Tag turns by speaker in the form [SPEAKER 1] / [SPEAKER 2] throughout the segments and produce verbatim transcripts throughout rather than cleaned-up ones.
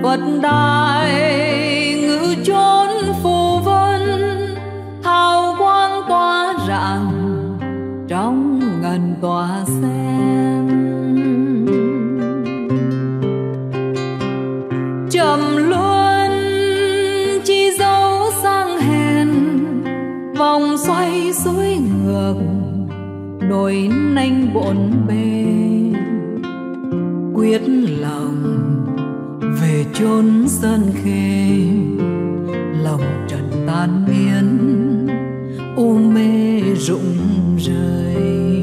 [SPEAKER 1] vật đại ngự chốn phù vân, hào quang tỏa rạng trong ngần tỏa sen. Trầm luân chi dấu sang hèn, vòng xoay suối ngược nổi nanh bộn bề. Quyết lòng về chốn sơn khê, lòng trần tan biến u mê rụng rời.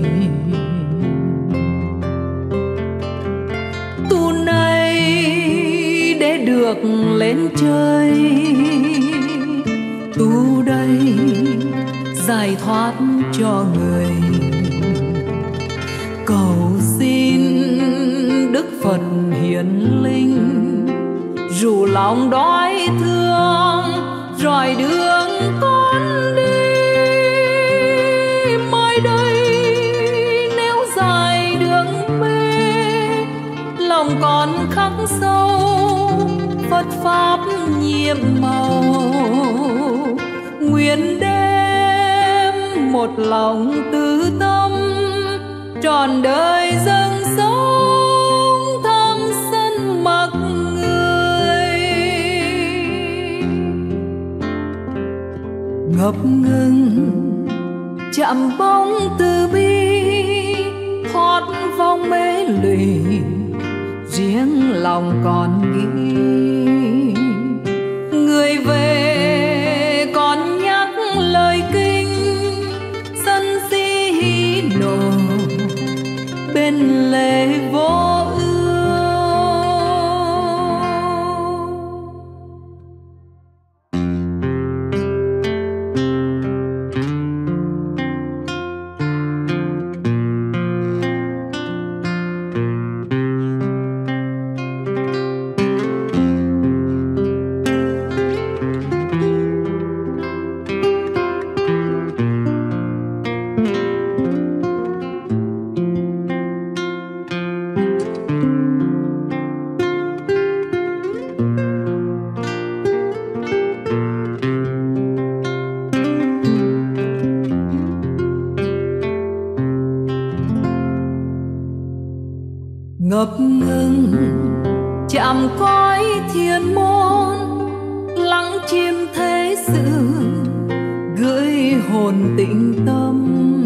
[SPEAKER 1] Tu này để được lên trời, tu đây giải thoát cho người. Cầu xin Đức Phật hiển linh, dù lòng đói thương rọi đường con đi. Mai đây nếu dài đường mê, lòng còn khắc sâu Phật pháp nhiệm màu. Nguyện đêm một lòng tư tâm, trọn đời dâng sống thăm sân mặc người. Ngập ngừng chạm bóng từ bi, thoát vòng mê lụy riêng lòng còn nghĩ. Người về còn nhắc lời kinh, sân si hí nộ bên lề vô ưu. Ngập ngừng chạm cõi thiên môn, lắng chim thế sự gửi hồn tĩnh tâm.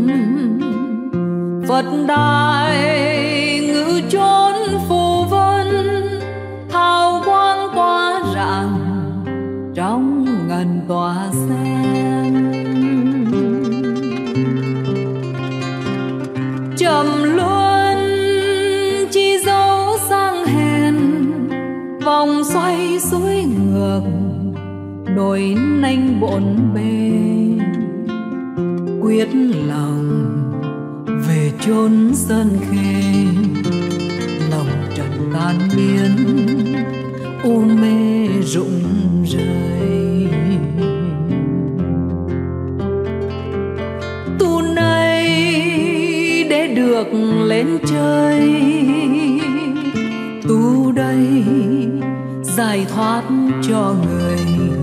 [SPEAKER 1] Phật đại ngự chốn phù vân, hào quang tỏa rạng trong ngần tỏa sen. Trầm luân chi dấu sang hèn, vòng xoay suối ngược nổi nanh bộn bề. Quyết lòng về chốn sơn khê, lòng trần tan biến u mê rụng rời. Tu này để được lên trời, tu đây giải thoát cho người.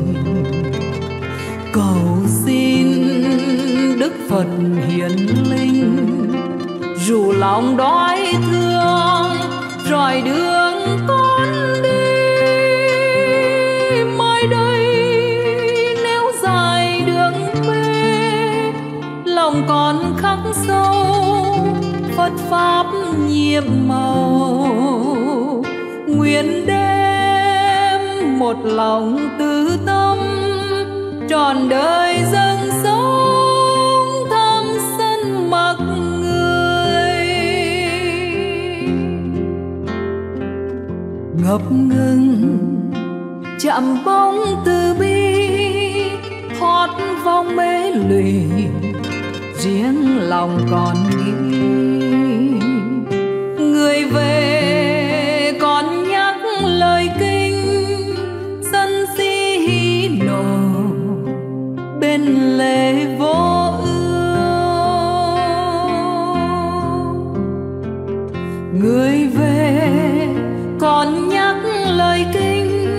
[SPEAKER 1] Cầu xin Đức Phật hiển linh, dù lòng đói thương rọi đường con đi. Mai đây nếu dài đường mê, lòng còn khắc sâu Phật pháp nhiệm màu. Nguyện đêm một lòng tư tâm, trọn đời dâng sống thăm sân mặc người. Ngập ngừng chạm bóng từ bi, thoát vòng mê lụy riêng lòng còn nghĩ. Người về còn nhắc lời kinh, sân si hí nộ bên lề vô ưu. Người về còn nhắc lời kinh,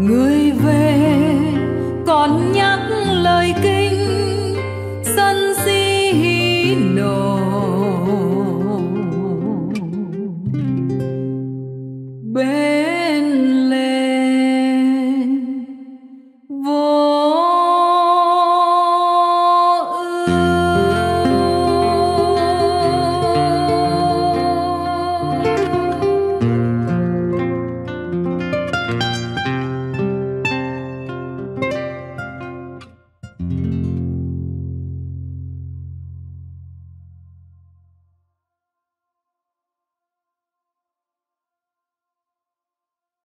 [SPEAKER 1] người về